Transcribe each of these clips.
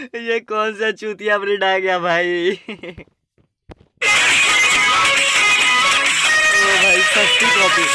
ये कौन सा चूतिया ब्रीड आ गया भाई। ओ भाई सस्ती कॉपी।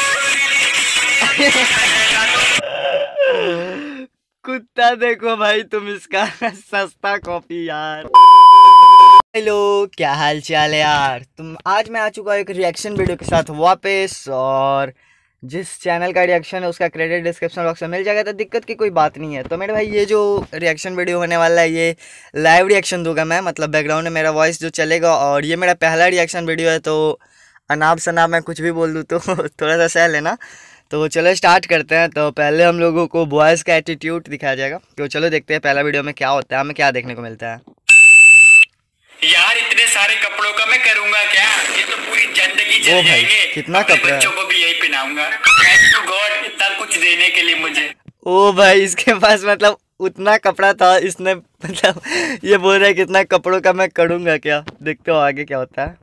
कुत्ता देखो भाई तुम इसका सस्ता कॉपी यार। हेलो क्या हाल चाल है यार। आज मैं आ चुका हूँ एक रिएक्शन वीडियो के साथ वापस, और जिस चैनल का रिएक्शन है उसका क्रेडिट डिस्क्रिप्शन बॉक्स में मिल जाएगा, तो दिक्कत की कोई बात नहीं है। तो मेरे भाई ये जो रिएक्शन वीडियो होने वाला है ये लाइव रिएक्शन दूंगा मैं, मतलब बैकग्राउंड में मेरा वॉइस जो चलेगा, और ये मेरा पहला रिएक्शन वीडियो है, तो अनाप शनाप मैं कुछ भी बोल दूँ तो थोड़ा सा सह लेना। तो चलो स्टार्ट करते हैं। तो पहले हम लोगों को बॉयज़ का एटीट्यूड दिखाया जाएगा, तो चलो देखते हैं पहला वीडियो में क्या होता है, हमें क्या देखने को मिलता है। यार इतने सारे कपड़ों का मैं करूंगा क्या, ये तो पूरी जिंदगी चल जाएंगे। कितना कपड़ा है, बच्चों को भी यही पहनाऊंगा। थैंक यू गॉड इतना कुछ देने के लिए मुझे। ओ भाई इसके पास मतलब उतना कपड़ा था, इसने मतलब ये बोल रहा है कितना कपड़ों का मैं करूंगा क्या। देखते हो आगे क्या होता है।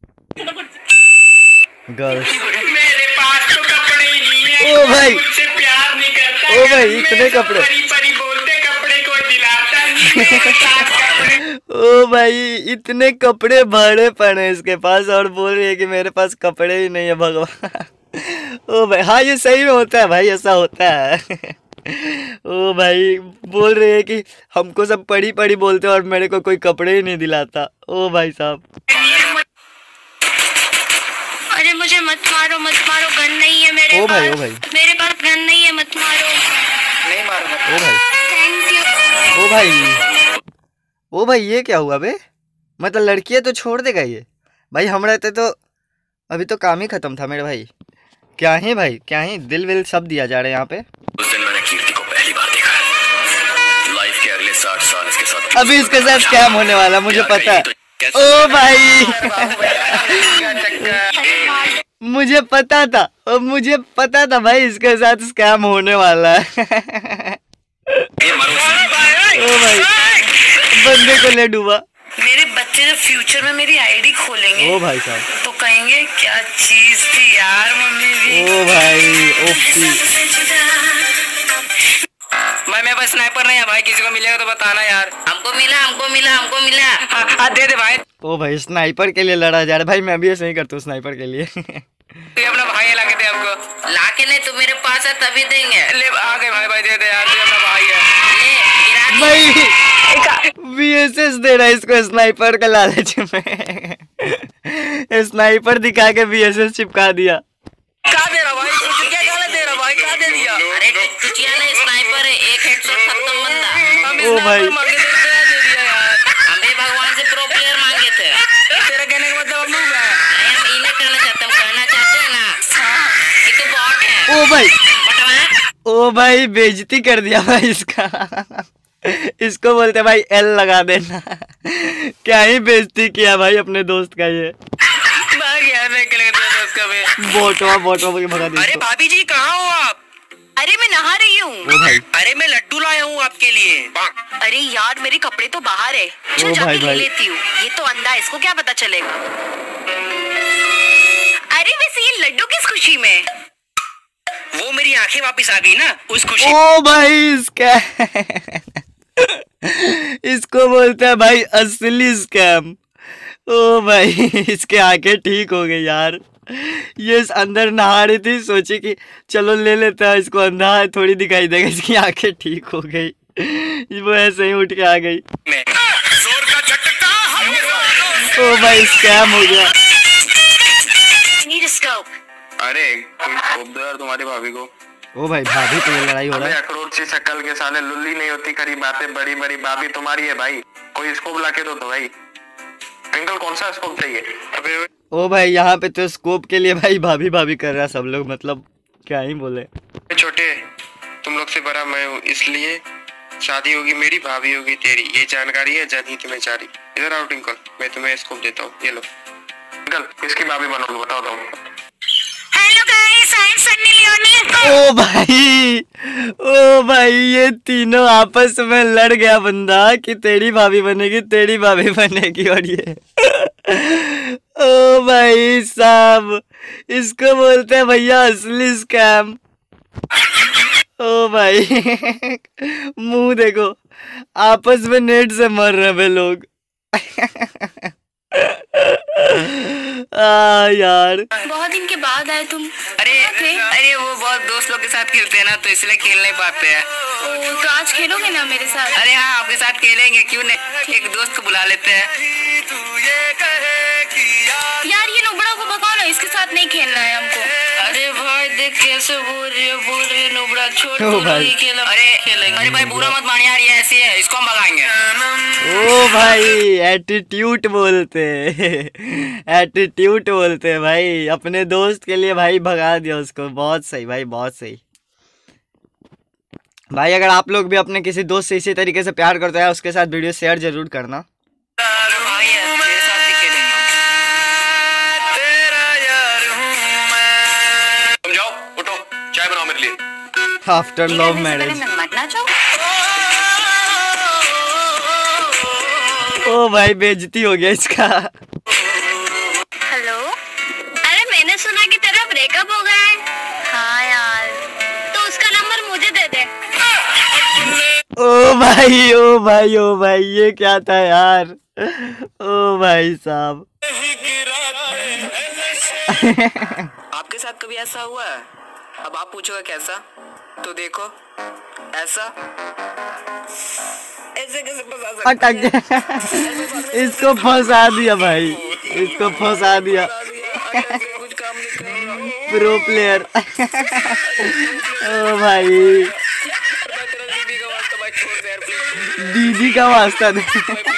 गर्ल्स मेरे पास तो कपड़े ही नहीं है। ओ भाई मुझसे प्यार नहीं करता। ओ भाई इतने कपड़े। परी परी बोलते कपड़े कोई दिलाता नहीं। ओ भाई इतने कपड़े भरे पड़े हैं इसके पास, और बोल रही है कि मेरे पास कपड़े ही नहीं है भगवान। ओ भाई हाँ ये सही में होता है भाई, ऐसा होता है। ओ भाई बोल रही है कि हमको सब पढ़ी पढ़ी बोलते हैं और मेरे को कोई कपड़े ही नहीं दिलाता। ओ भाई साहब अरे मुझे मत मारो गन नहीं है मेरे पास। ओ भाई मेरे पास गन नहीं है, मत मारो। नहीं मारूंगा। ओ भाई थैंक यू। ओ भाई ये क्या हुआ बे, मतलब लड़कियां तो छोड़ देगा ये भाई। हम रहते तो अभी तो काम ही खत्म था मेरे भाई। क्या ही भाई क्या ही दिल विल सब दिया जा रहा है यहाँ पे। उस दिन मैंने कीर्ति को पहली बार देखा। लाइफ के अगले 60 साल इसके साथ अभी इसके साथ स्कैम होने वाला मुझे पता है। ओ भाई मुझे पता था, मुझे पता था भाई इसके साथ स्कैम होने वाला है। ओ भाई बंदे को ले डूबा। मेरे बच्चे जब फ्यूचर में मेरी आईडी खोलेंगे ओ भाई साहब तो कहेंगे क्या चीज थी यार मम्मी भी। ओ भाई ओपी। भाई मैं बस स्नाइपर नहीं है भाई, किसी को मिलेगा तो बताना यार। हमको मिला। हाँ दे दे भाई। ओ भाई स्नाइपर के लिए लड़ा जा रहा है भाई, मैं भी ऐसे ही करता हूँ स्नाइपर के लिए। तू अपना भाई ला के दे हमको। लाके नहीं तू मेरे पास है तभी देंगे। ले आ गए भाई दे दे यार, तू अपना भाई है। ले गिरा भाई वीएसएस दे रहा है इसको स्नाइपर का लालच में। स्नाइपर दिखा के वीएसएस चिपका दिया। क्या दे रहा भाई, तुझे क्या गाला दे रहा भाई, क्या दे दिया। अरे तुझिया ना स्नाइपर है, एक हेडशॉट खत्म बंदा। हम ओ भाई। स्नाइपर मांगे थे, क्या दे दिया यार। हम भी भगवान से प्रो प्लेयर मांगे थे। तेरा कहने का मतलब हम लोग है। नहीं हम इन्हें कहना चाहते, हम कहना चाहते हैं ना कि तू बॉट है। ओ भाई बटवा ओ भाई बेइज्जती कर दिया भाई इसका। इसको बोलते भाई एल लगा देना। क्या ही बेइज्जती किया भाई अपने दोस्त का ये। भाग यार निकल गया दोस्त का भी। बोटवा बोल के भगा दिया अरे इसको। भाभी जी कहाँ हो आप। अरे मैं नहा रही हूँ। ओ भाई अरे मैं लड्डू लाया हूँ आपके लिए। अरे यार मेरे कपड़े तो बाहर है, चल ओ जाके भाई ले भाई। लेती हूँ। ये तो अंधा है, इसको क्या पता चलेगा। अरे वैसे ये लड्डू किस खुशी में। वो मेरी आंखें वापस आ गई ना उस खुशी। ओ भाई इसका इसको बोलते हैं भाई असली स्कैम। ओ भाई इसके आंखें ठीक हो गई यार। ये इस अंदर नहा रही थी, सोची कि चलो ले लेता है इसको, अंधा है थोड़ी दिखाई देगा, इसकी आंखें ठीक हो गई। वो ऐसे ही उठ के आ गई। जोर का झटका। ओ भाई स्कैम हो गया। Need a scope. अरे कोई स्कोप दो यार तुम्हारी भाभी को। ओ भाई भाभी तो ये लड़ाई हो रहा है। अखरोट सी शक्ल के साले लुल्ली नहीं होती, खरी बातें बड़ी बड़ी भाभी तुम्हारी है भाई। कोई स्कोप लाके दो तो भाई। अंकल कौन सा स्कोप चाहिए। अबे ओ भाई यहाँ पे तो स्कोप के लिए भाई भाभी भाभी कर रहा है सब लोग, मतलब क्या ही बोले। छोटे तुम लोग से बड़ा मैं हूँ, इसलिए शादी होगी मेरी, भाभी होगी तेरी, ये जानकारी है जनहित में जारी। इधर आओ टिंकल, मैं तुम्हें स्कोप देता हूँ, ये लो। टिंकल किसकी भाभी बनोगे बताओ तुम। Hello guys, I am Sunny Leone. ओ भाई ये तीनों आपस में लड़ गया बंदा कि तेरी भाभी बनेगी तेरी भाभी बनेगी, और ये ओ भाई साहब इसको बोलते हैं भैया असली स्कैम। ओ भाई मुंह देखो, आपस में नेट से मर रहे हैं लोग। यार बहुत दिन के बाद आए तुम। अरे वो बहुत दोस्त लोग के साथ खेलते हैं ना, तो इसलिए खेल नहीं पाते हैं। तो आज खेलोगे ना मेरे साथ? अरे हाँ, आपके साथ खेलेंगे, क्यों नहीं। एक दोस्त को बुला लेते हैं। यार ये नुबड़ा को भगाओ ना, इसके साथ नहीं खेलना है हमको। अरे भाई देख कैसे बोल रही है नुबड़ा, छोड़ ओ भाई। नहीं खेलो। अरे भाई बुरा मत मान यार, ये ऐसी है, इसको हम भगाएंगे। ओ भाई एटीट्यूड बोलते एटीट्यूड बोलते हैं भाई, अपने दोस्त के लिए भाई भगा दिया उसको। बहुत सही भाई, बहुत सही भाई। अगर आप लोग भी अपने किसी दोस्त से इसी तरीके से प्यार करते हैं, उसके साथ वीडियो शेयर जरूर करना। After love marriage. ओ भाई बेइज्जती हो गया इसका। हेलो, अरे मैंने सुना कि तेरा ब्रेकअप हो गया है। हाँ यार, तो उसका नंबर मुझे दे दे। ओ भाई ओ भाई ओ भाई, ये क्या था यार। ओ भाई साहब। आपके साथ कभी ऐसा हुआ है? अब आप पूछोगे कैसा, तो देखो ऐसा, ऐसे कैसे फंसा सकते अटक गया। इसको फंसा दिया भाई, इसको फंसा दिया। कुछ काम नहीं कर रहा। Pro player. ओ भाई दीदी का वास्ता दे।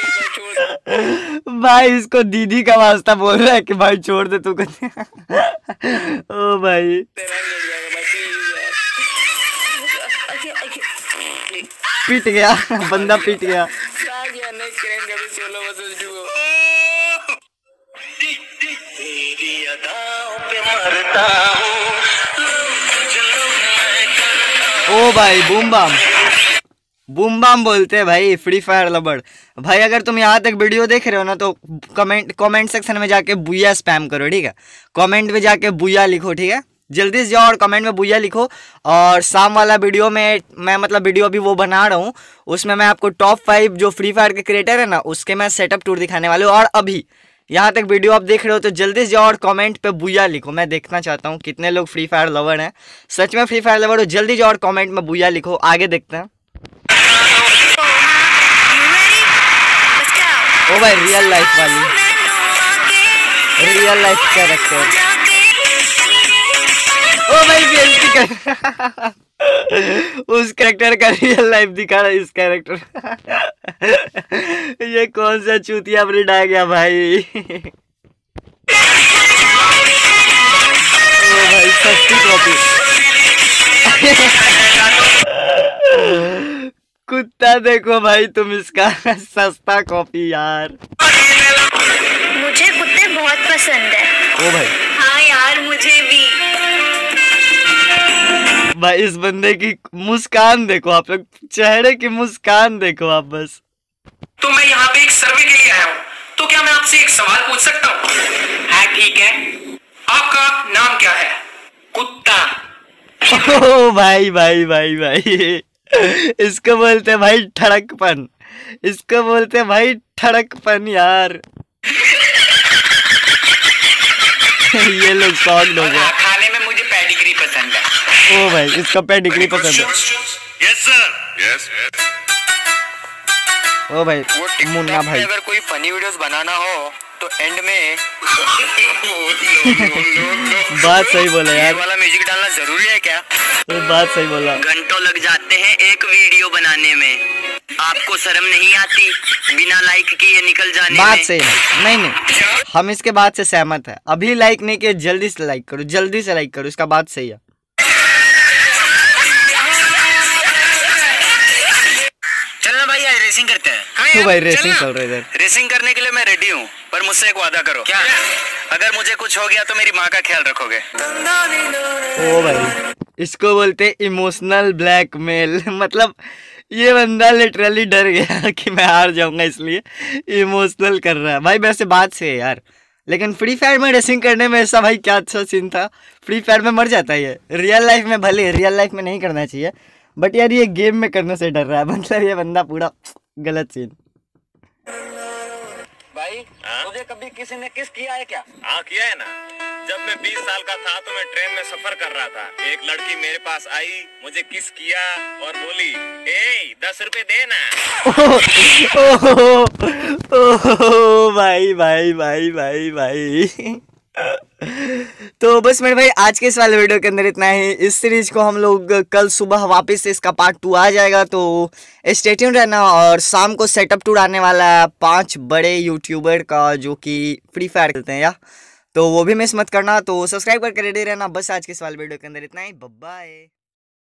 भाई इसको दीदी का वास्ता बोल रहा है कि भाई छोड़ दे तू। ओ भाई पिट गया, बंदा पिट गया। ओ भाई बूम बाम, बूम बाम बोलते हैं भाई फ्री फायर लवर। भाई अगर तुम यहाँ तक वीडियो देख रहे हो ना, तो कमेंट सेक्शन में जाके बुया स्पैम करो, ठीक है। कमेंट में जाके बुया लिखो, ठीक है। जल्दी से जाओ और कमेंट में बुया लिखो। और शाम वाला वीडियो में मैं मतलब वीडियो अभी वो बना रहा हूँ, उसमें मैं आपको टॉप 5 जो फ्री फायर के क्रिएटर है ना, उसके मैं सेटअप टूर दिखाने वाले हूँ। और अभी यहाँ तक वीडियो आप देख रहे हो तो जल्दी से जाओ और कमेंट पे बुया लिखो। मैं देखना चाहता हूँ कितने लोग फ्री फायर लवर हैं, सच में फ्री फायर लवर हो। जल्दी जाओ और कमेंट में बुया लिखो। आगे देखते हैं। ओ भाई रियल लाइफ वाली, रियल लाइफ कैरेक्टर। ओ भाई बेइज्जती कर। उस कैरेक्टर का रियल लाइफ दिखा रहा है इस कैरेक्टर। ये कौन सा चूतिया ब्रीड आ गया भाई। ओ भाई सस्ती कॉपी। कुत्ता देखो भाई तुम इसका, सस्ता कॉपी यार। मुझे कुत्ते बहुत पसंद है। ओ भाई हाँ यार मुझे भी। भाई इस बंदे की मुस्कान देखो आप लोग, चेहरे की मुस्कान देखो आप बस। तो मैं यहाँ पे एक सर्वे के लिए आया हूँ, तो क्या मैं आपसे एक सवाल पूछ सकता हूँ? हाँ ठीक है, आपका नाम क्या है? कुत्ता। ओ भाई भाई भाई भाई, इसको बोलते हैं भाई ठड़कपन, इसको बोलते हैं भाई ठड़कपन यार। ये लोग शॉक्ड हो गए। खाने में मुझे पेडिग्री पसंद है। ओ भाई इसका पेडिग्री पसंद है। Yes sir. यस। ओ भाई मुन्ना भाई, अगर कोई फनी वीडियोस बनाना हो तो एंड में बात सही बोला यार, वाला म्यूजिक डालना जरूरी है क्या? तो बात सही बोला। घंटों लग जाते हैं एक वीडियो बनाने में, आपको शर्म नहीं आती बिना लाइक किए निकल जाने बात में? सही है। नहीं नहीं, हम इसके बात से सहमत है। अभी लाइक नहीं किया, जल्दी से लाइक करो, जल्दी से लाइक करो, इसका बात सही है। चलना भाई आज रेसिंग करते हैं। तो भाई रेसिंग चल रही है। रेसिंग करने के लिए मैं रेडी हूँ, पर मुझसे एक वादा करो। क्या? अगर मुझे कुछ हो गया तो मेरी माँ का ख्याल रखोगे। ओ भाई इसको बोलते इमोशनल ब्लैकमेल। मतलब ये बंदा लिटरली डर गया कि मैं हार जाऊंगा, इसलिए इमोशनल कर रहा है भाई। वैसे बात से है यार, लेकिन फ्री फायर में रेसिंग करने में ऐसा भाई क्या अच्छा सीन था। फ्री फायर में मर जाता है ये, रियल लाइफ में भले, रियल लाइफ में नहीं करना चाहिए। बट यार ये गेम में करने से डर रहा है, मतलब ये बंदा पूरा गलत सीन। भाई मुझे कभी किसी ने किस किया है क्या? हाँ किया है ना। जब मैं 20 साल का था तो मैं ट्रेन में सफर कर रहा था, एक लड़की मेरे पास आई, मुझे किस किया और बोली, ए 10 रुपए दे ना। ओह भाई भाई भाई भाई भाई। तो बस मेरे भाई आज के इस वाले वीडियो के अंदर इतना ही। इस सीरीज को हम लोग कल सुबह वापस से इसका पार्ट 2 आ जाएगा, तो स्टे ट्यून्ड रहना। और शाम को सेटअप टूर आने वाला है 5 बड़े यूट्यूबर का जो कि फ्री फायर खेलते हैं, या तो वो भी मिस मत करना। तो सब्सक्राइब करके रेडी रहना। बस आज के इस वाले वीडियो के अंदर इतना ही। Bye bye.